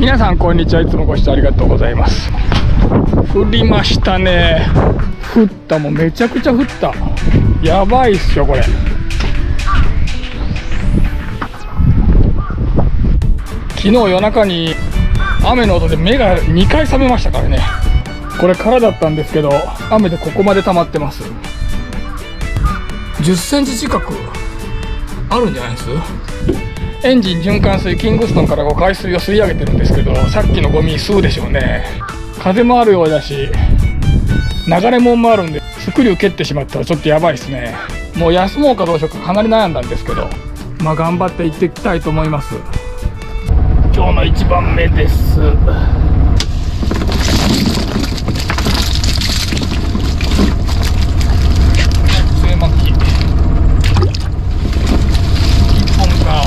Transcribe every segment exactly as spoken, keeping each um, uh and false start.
皆さんこんにちは。いつもご視聴ありがとうございます。降りましたね。降った、もうめちゃくちゃ降った。やばいっすよこれ。昨日夜中に雨の音で目がにかい覚めましたからね。これからだったんですけど、雨でここまで溜まってます。じゅっセンチ近くあるんじゃないです？エンジン循環水キングストンからこう海水を吸い上げてるんですけど、さっきのゴミ吸うでしょうね。風もあるようだし、流れもんもあるんで、スクリュー蹴ってしまったらちょっとやばいですね。もう休もうかどうしようかかなり悩んだんですけど、まあ頑張って行っていきたいと思います。今日のいちばんめです。杖巻きいっぽんか。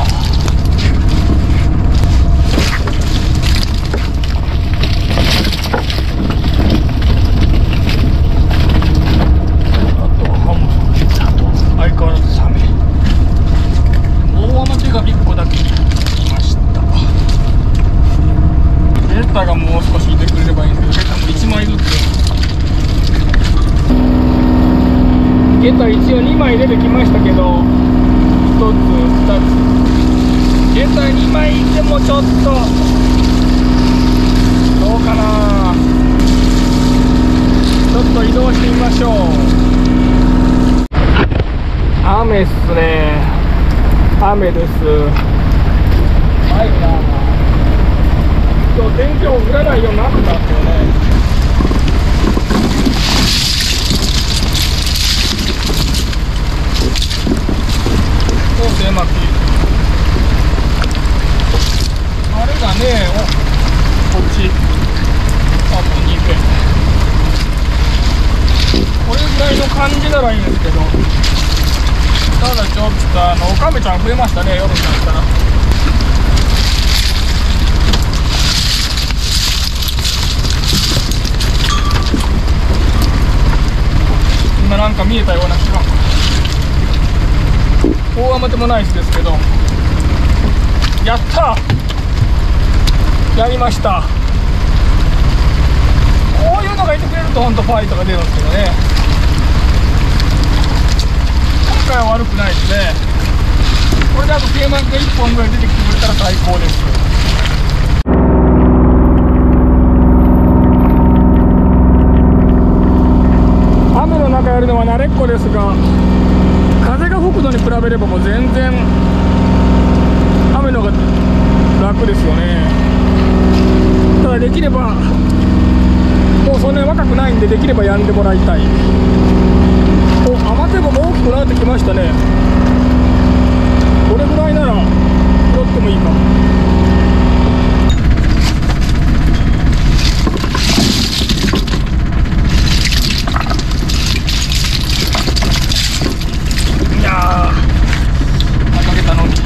あとハモ、あと相変わらずサメ。大アマチがいっこだけ来ました。ゲタがもう少しいてくれればいいんですけど、ゲタもいちまいずつ。ゲタ一応にまい出てきましたけど、ひとつふたつ、ゲタにまいいてもちょっとどうかな。ちょっと移動してみましょう。雨っすね。雨です。はいな。今日天気予報降らないようになってたんですよね。お、手巻き。あれだね。お、こっち。あとにけん。これぐらいの感じならいいんですけど。ただちょっとあのオカメちゃん増えましたね、夜になったら。今なんか見えたような気が。大雨でもないですけど、やったー、やりました。こういうのがいてくれると本当ファイトが出るんですけどね。今回は悪くないですね。これであと桂マンがいっぽんぐらい出てきてくれたら最高です。雨の中やるのは慣れっこですが、風が吹くのに比べればもう全然雨の方が楽ですよね。ただできれば、もうそんなに若くないんで、できればやんでもらいたい。お、雨手も大きくなってきましたね。これぐらいなら拾ってもいいか。いやー、かけたのに。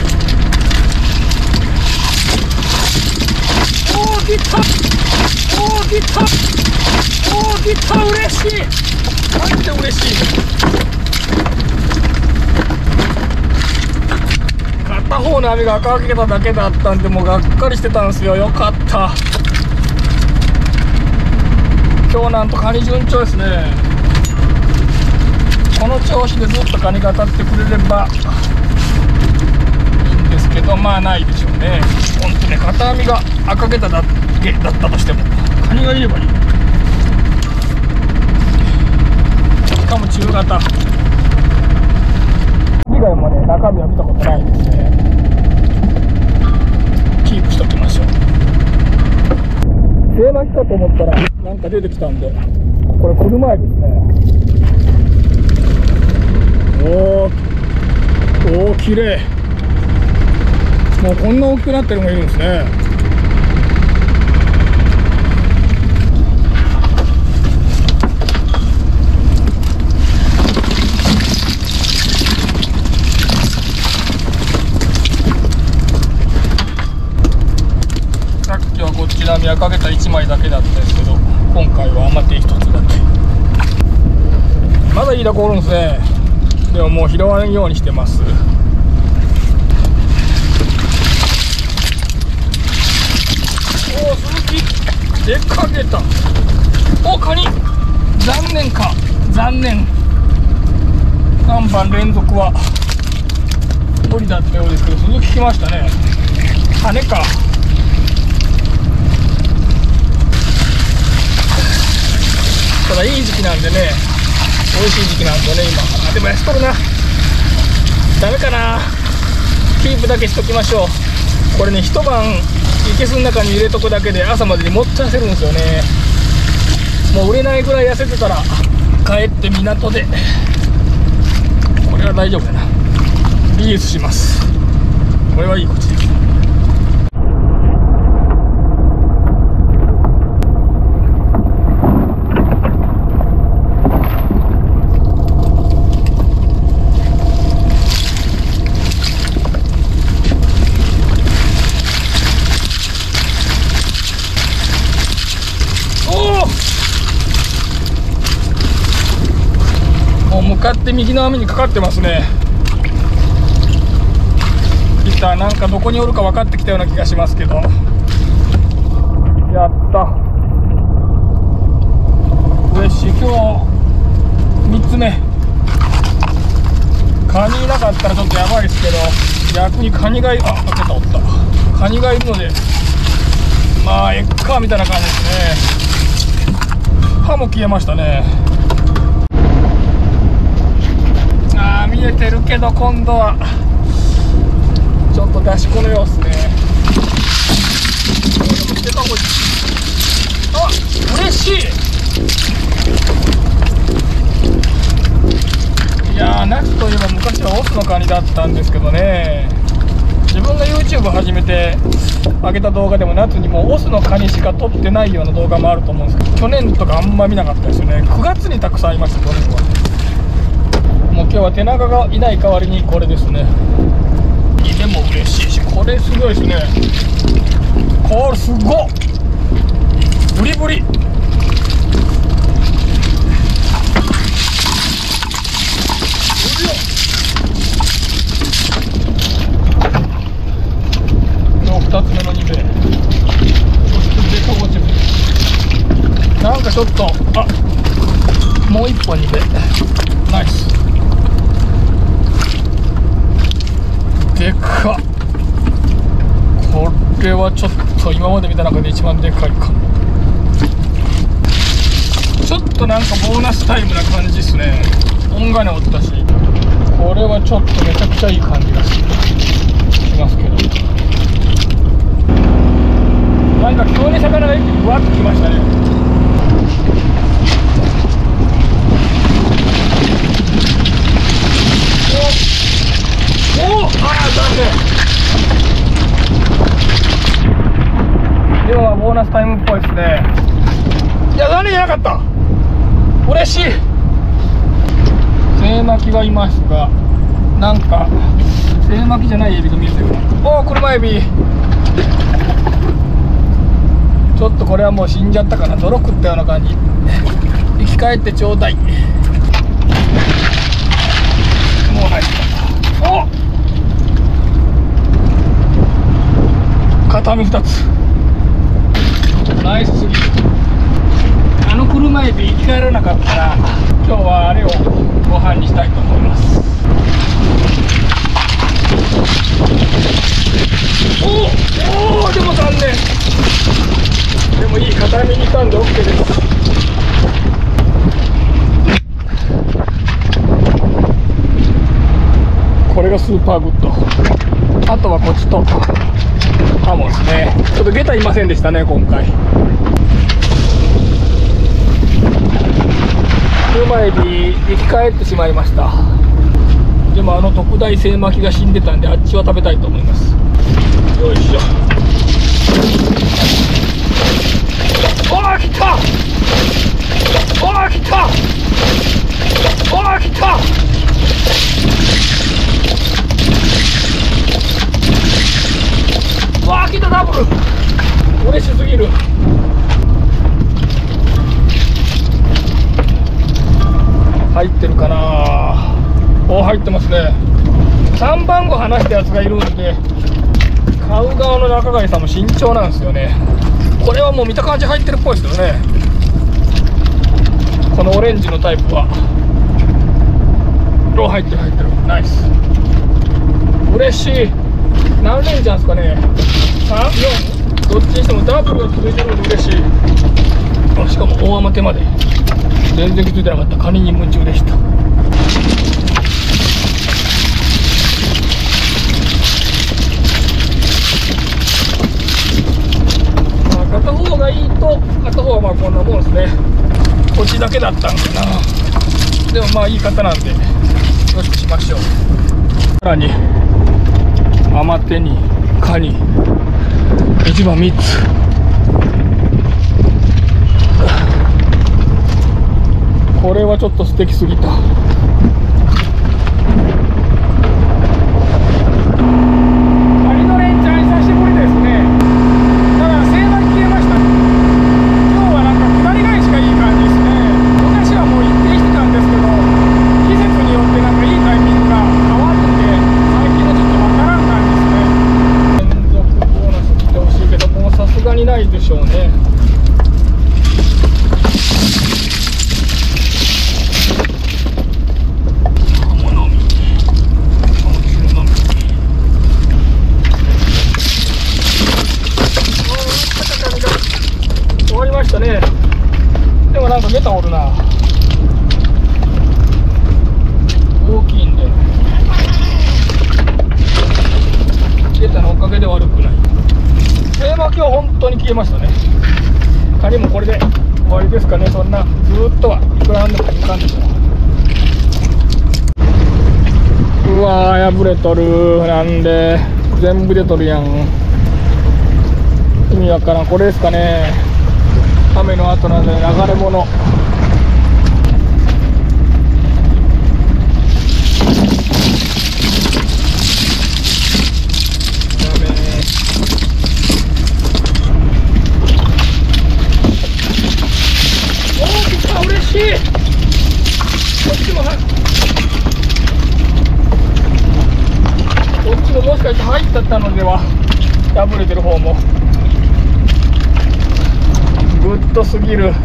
おー、来た、おー、来た、おー、来た、嬉しい、マジで嬉しい。片方の網が赤かけただけだったんで、もうがっかりしてたんですよ。よかった。今日なんとカニ順調ですね。この調子でずっとカニが当たってくれればいいんですけど、まあないでしょうね。ほんとね、片網が赤けただけだったとしてもカニがいればいい。しかも中型以外もね、中身は見たことないですね。キープしときましょう。杖巻きかと思ったらなんか出てきたんで、これ車エビですね。おー、おー、綺麗。もうこんな大きくなってるのがいるんですね。さっきはこっち波はかけたいちまいだけだったんですけど、今回は余ってひとつだけ。まだいいだこおるんですね。でももう拾わないようにしてます。 でっかけた。お、カニ。残念か、残念。さんばん連続は無理だったようですけど、続き来ましたね。羽か。ただいい時期なんでね、美味しい時期なんでね今。あ、でも安とるな。ダメかな。キープだけしときましょう。これね、一晩いけすの中に入れとくだけで朝までに持ってせるんですよね。もう売れないぐらい痩せてたら帰って港で、これは大丈夫だな、リリースします。これはいいこっちです。向かって右の網にかかってますね。いったなんかどこにおるか分かってきたような気がしますけど、やった嬉しい。今日みっつめ。カニいなかったらちょっとやばいですけど、逆にカニがい、あ、開けた、おった、カニがいるので、まあえっかみたいな感じですね。歯も消えましたね。見えてるけど今度はちょっと出し子の様子ね。あ、嬉しい。いやー、夏といえば昔はオスのカニだったんですけどね、自分が ユーチューブ 始めて上げた動画でも夏にもうオスのカニしか撮ってないような動画もあると思うんですけど、去年とかあんま見なかったですよね。くがつにたくさんいました、去年は。もう今日は手長がいない代わりにこれですね。でも嬉しいし、これすごいですね。これすごっ、ブリブリ。今日ふたつめのにべい。なんかちょっと、あ、もういっぽんにべい。ナイス。でかっ。これはちょっと今まで見た中で一番でかいかも。ちょっとなんかボーナスタイムな感じですね。音がねおったし、これはちょっとめちゃくちゃいい感じがしますけど、なんか急に魚が一気にぶわっときましたね。おお、ああ、残念。ではボーナスタイムっぽいですね。いや、残念じゃなかった。嬉しい。セイマキがいますが、なんかセイマキじゃないエビが見えてる。おお、車エビ。ちょっとこれはもう死んじゃったかな。泥食ったような感じ。生き返ってちょうだい。もう入った。おっ、片身ふたつ。ナイスすぎる。あの車エビ生き返らなかったら今日はあれをご飯にしたいと思います。おお、でも残念。でもいい片身にしたんで オーケー です。これがスーパーグッド。あとはこっちとハモですね。ちょっとゲタいませんでしたね今回。車エビ生き返ってしまいました。でもあの特大セイマキが死んでたんで、あっちは食べたいと思います。よいしょ。おー、来た。おー、来た。おー、来た。わー、来た。ダブル。嬉しすぎる。入ってるかな。お、入ってますね。さんばんご離したやつがいるんで、買う側の仲買さんも慎重なんですよね。 これはもう見た感じ入ってるっぽいですよね。このオレンジのタイプは。お、入ってる入ってる。ナイス。嬉しい。何レンジャーですかね。さん、よん、どっちにしてもダブルが続いてるので嬉しい。あ、しかも大雨手まで全然気づいてなかった。カニに夢中でした。まあ片方がいいと片方はまあこんなもんですね。こっちだけだったんかな。でもまあいい方なんでよしくしましょう。さらにアマテにカニ一番みっつ。これはちょっと素敵すぎた。カニのレンチャン久しぶりですね。だから精米消えました。今日はなんか下り返しがいい感じですね。昔はもう一定してたんですけど、季節によってなんかいいタイミングが変わるんで、最近はちょっとわからん感じですね。連続ボーナス来てほしいけど、もうさすがにないでしょうね。ね、でもなんかゲタおるな。大きいんでゲタのおかげで悪くない。テーマ今日本当に消えましたね。カニもこれで終わりですかね。そんなずーっとはいくらなんでもいかんでしょう。うわー破れとる。なんで全部出とるやん。意味わからん。これですかね。雨の後なんで流れ物。おー来た、嬉しい。こっちもはこっちももしかして入っちゃったのでは。破れてる方もグッドすぎる。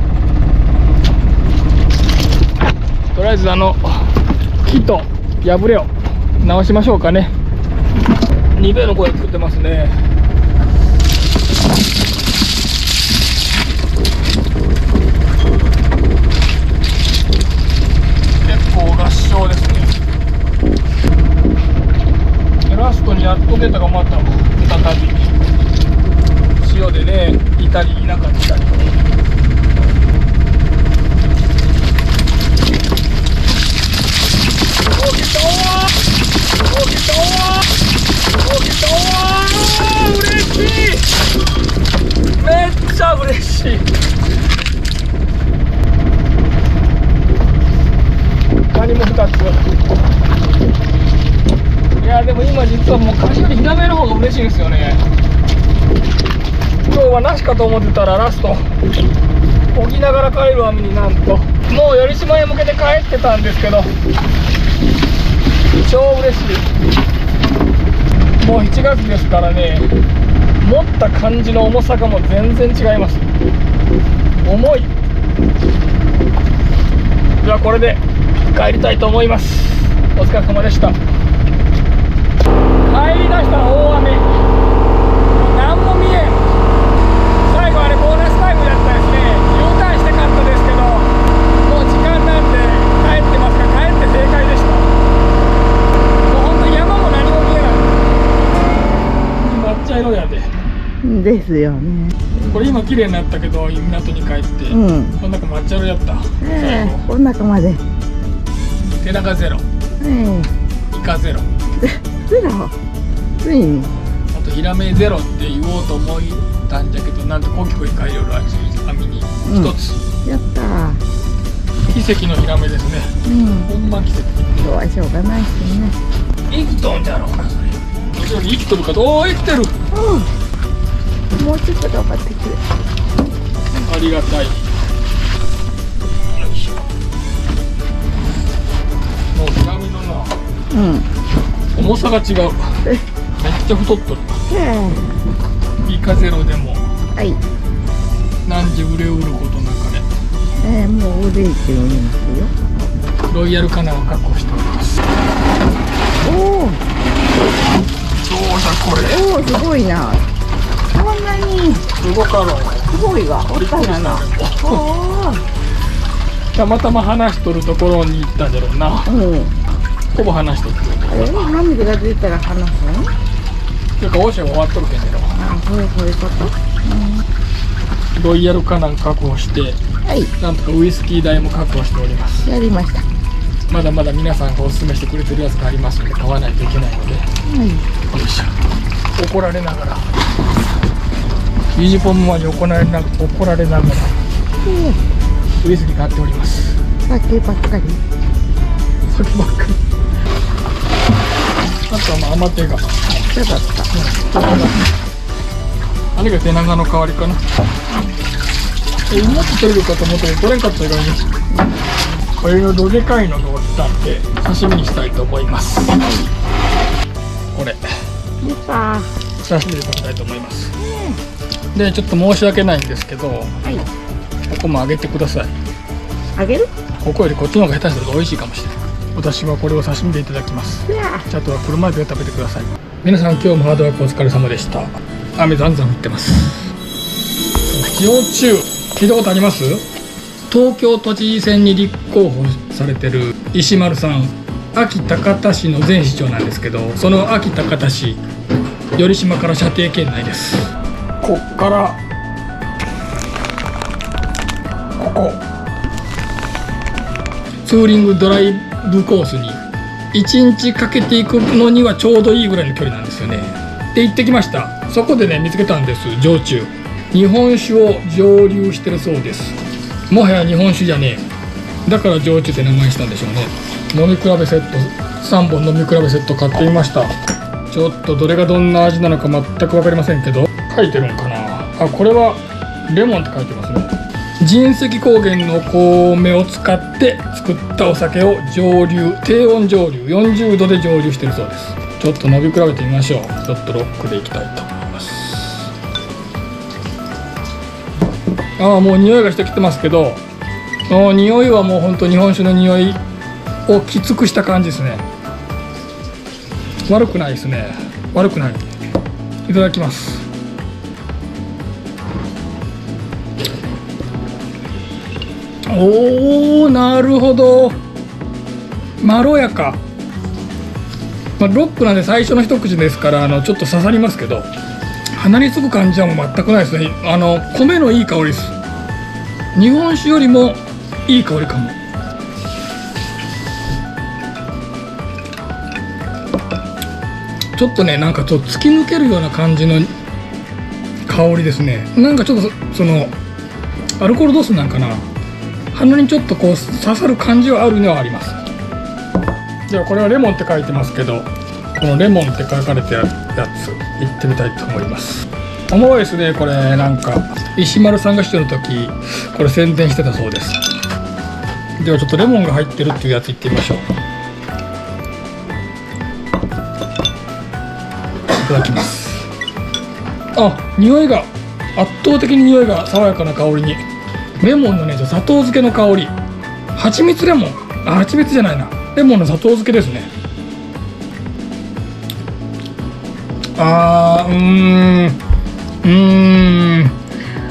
とりあえずあの木と破れを直しましょうかね。にべいの声作ってますね。結構合唱ですね。でラストにやっと出たがまた再び塩でね、いたりいなかったり。おきたわおきたわおきたわ嬉しい。めっちゃ嬉しい。カニもふたつ。いやでも今実はもうカニよりヒラメの方が嬉しいですよね。今日はなしかと思ってたらラスト起きながら帰る網になんともう寄島へ向けて帰ってたんですけど、超嬉しい。もうしちがつですからね、持った感じの重さがもう全然違います。重い。ではこれで帰りたいと思います。お疲れ様でした。帰りだしたら大雨、何も見えん。最後あれボーナスタイムだったですね。U ターンしてかったですけど、もう時間なんで帰ってますが、帰って正解でした。もう本当に山も何も見えない。抹茶色やで。 ですよね。 これ今綺麗になったけど、港に帰って、 うん、 この中抹茶色やった。 ええ、この中まで。 手長ゼロ、 ええ、イカゼロ、 ゼロ、ついに。 あとヒラメゼロって言おうと思ったんだけど、なんとコキコキ海洋の網に一つ、 うん、やったー。 奇跡のヒラメですね。うん、ほんま奇跡。 今日はしょうがないですね。 生きとんじゃろうな、それ。もちろん生きとるかと。おー、生きてる。 うん、もうちょっと頑張ってくれ。 ありがたい。もうヒラメのな、うん、重さが違う。めっちゃ太っとる。イカゼロでも、 はい、 何時売れ売ることなかね。 えー、もう売れておりますよ。 ロイヤルカナを確保しております。 おお。 どうだこれ。 おお、すごいな。こんなに。 すごかろう。 すごいわ。おったんやな。おお。 たまたま話しとるところに行ったんだろうな。 うん。 ほぼ話しとる。 えー、涙が出たら話すの？ ていうか、オーシャン終わっとるけんけど。 あ、そういうそういうこと。 ロイヤルカナン確保して、 はい。 なんとかウイスキー代も確保しております。 やりました。 まだまだ皆さんがおすすめしてくれてるやつがありますので買わないといけないので、 はい。 よいしょ。怒られながら、ユニフォームマンに怒られな怒られながらウイスキー買っております。 酒ばっかり。 酒ばっかり。あとはまあ甘手が。 そうだった。 うん、あれが手長の代わりかな。え、もっと取れるかと思ったけど取れんかったように。これのどでかいのを使って刺身にしたいと思います。これ。 出た。 刺身で食べたいと思います。で、ちょっと申し訳ないんですけど、 はい。 ここも揚げてください。 あげる？ ここよりこっちの方が下手すると美味しいかもしれない。私はこれを刺身でいただきます。 いや。 あとは車で食べてください。皆さん今日もハードワークお疲れ様でした。雨ざんざん降ってます。氷中聞いたことあります？東京都知事選に立候補されてる石丸さん、安芸高田市の前市長なんですけど、その安芸高田市寄島から射程圏内です。こっからここツーリングドライブコースにいちにちかけていくのにはちょうどいいぐらいの距離なんですよね。で行ってきました。そこでね見つけたんです。焼酎、日本酒を蒸留してるそうです。もはや日本酒じゃねえ、だから焼酎って名前にしたんでしょうね。飲み比べセットさんぼん飲み比べセット買ってみました。ちょっとどれがどんな味なのか全く分かりませんけど、書いてるんかなあ。これはレモンって書いてますね。神石高原の米を使って作ったお酒を蒸留、低温蒸留、よんじゅうどで蒸留してるそうです。ちょっと飲み比べてみましょう。ちょっとロックでいきたいと思います。ああ、もう匂いがしてきてますけど、あ、匂いはもうほんと日本酒の匂いをきつくした感じですね。悪くないですね。悪くない。いただきます。おー、なるほど。まろやか。まあ、ロックなんで最初の一口ですから、あのちょっと刺さりますけど、鼻につく感じはもう全くないですね。あの米のいい香りです。日本酒よりもいい香りかも。ちょっとね、なんかちょっと突き抜けるような感じの香りですね。なんかちょっとそのアルコール度数なんかな、鼻にちょっとこう刺さる感じはあるのはあります。ではこれはレモンって書いてますけど、このレモンって書かれてあるやついってみたいと思います。おもろいですね。これなんか石丸さんが市長の時これ宣伝してたそうです。ではちょっとレモンが入ってるっていうやついってみましょう。いただきます。あ、匂いが圧倒的に匂いが爽やかな香りに、レモンのね砂糖漬けの香り、蜂蜜レモン、あ、蜂蜜じゃないな、レモンの砂糖漬けですね。あー、うーんうーん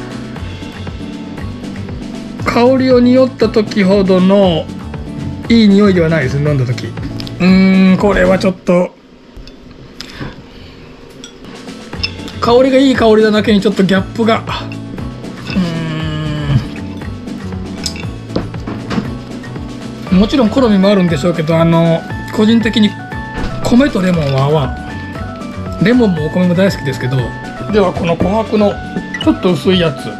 香りを匂った時ほどのいい匂いではないです。飲んだ時、うーんこれはちょっと香りがいい香りなだけにちょっとギャップが、うーんもちろん好みもあるんでしょうけど、あの個人的に米とレモンは合わん。レモンもお米も大好きですけど。ではこの琥珀のちょっと薄いやつ、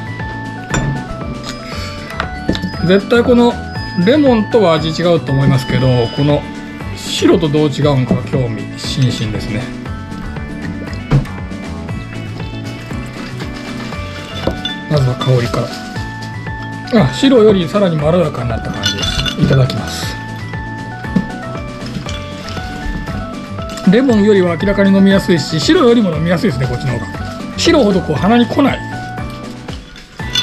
絶対このレモンとは味違うと思いますけど、この白とどう違うのか興味津々ですね。まずは香りから。あ、白よりさらにまろやかになった感じです。いただきます。レモンよりは明らかに飲みやすいし、白よりも飲みやすいですね。こっちの方が白ほどこう鼻に来ない。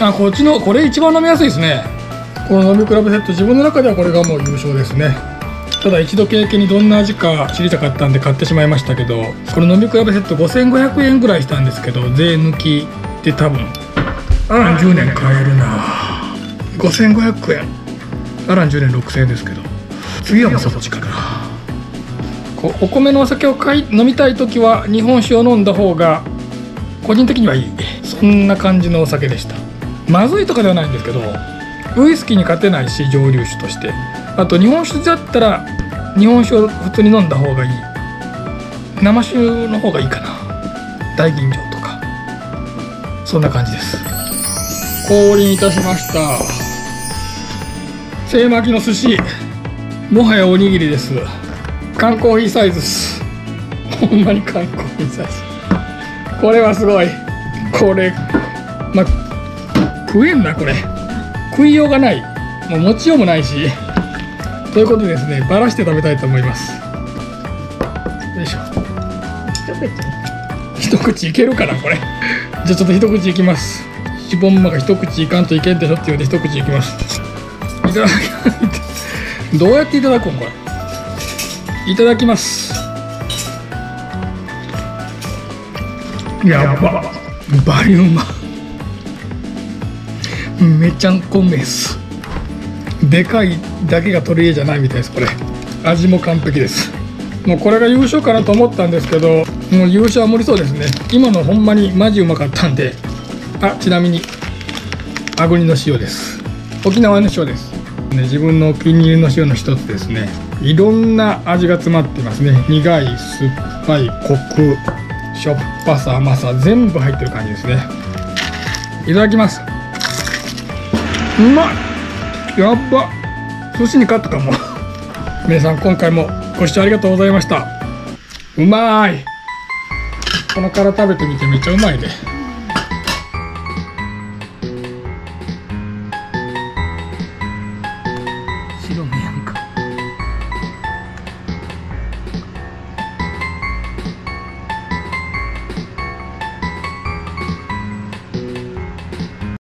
あ、こっちのこれ一番飲みやすいですね。この飲み比べセット、自分の中ではこれがもう優勝ですね。ただ一度経験にどんな味か知りたかったんで買ってしまいましたけど、この飲み比べセットごせんごひゃくえんぐらいしたんですけど、税抜きで多分アランじゅうねん買えるな。ごせんごひゃくえん、アランじゅうねんろくせんえんですけど、次はもうそっちかな。こお米のお酒を買い飲みたい時は日本酒を飲んだ方が個人的にはいい、そんな感じのお酒でした。まずいとかではないんですけど、ウイスキーに勝てないし、蒸留酒として。あと日本酒だったら日本酒を普通に飲んだ方がいい、生酒の方がいいかな。大吟醸とかそんな感じです。降臨いたしました。精巻きの寿司、もはやおにぎりです。缶コーヒーサイズです。ほんまに缶コーヒーサイズ。これはすごい。これま食えんな、これ食いようがない、もう持ちようもないし。ということでですね、ばらして食べたいと思います。よいしょ。一口一口いけるかなこれ。じゃあちょっと一口いきます。しぼんまが一口いかんといけんでしょって言うて一口いきます。いただきますどうやっていただくんこれ。いただきます。やば、バリうま。めちゃんこめっす。でかいだけが取り柄じゃないみたいです。これ味も完璧です。もうこれが優勝かなと思ったんですけど、もう優勝は無理そうですね。今のほんまにマジうまかったんで。あ、ちなみにあぐりの塩です。沖縄の塩です、ね、自分のお気に入りの塩の一つですね。いろんな味が詰まってますね。苦い、酸っぱい、コク、しょっぱさ、甘さ、全部入ってる感じですね。いただきます。うまい、やっば、寿司に勝ったかも皆さん今回もご視聴ありがとうございました。うまい。この殻食べてみてめっちゃうまいね。